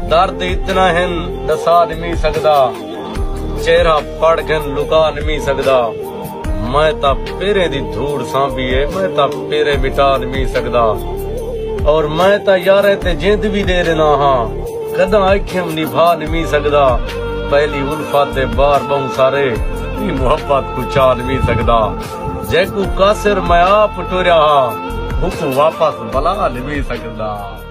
दर्द इतना है दसा नहीं सकदा, चेहरा पढ़ के लुका नहीं सकदा। मैं ता पेरे दी धूड़ सांभी है, मैं ता पेरे मिटा नहीं सकदा। और मैं ता यारे ते जिंद भी दे देना हाँ, कदा अखियम निभा नहीं सकदा। पहली उल्फत दे बार बहु सारे मोहब्बत को चा नहीं सकदा। जैकू कासिर मैं आप टुरया, हुकू वापस बला नहीं सकदा।